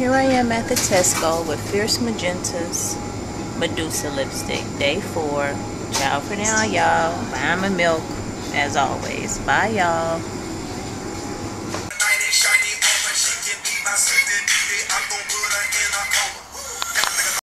here I am at the Tesco with Fierce Magenta's Medusa lipstick. Day 4. Ciao for now, y'all. Buy my milk, as always. Bye, y'all.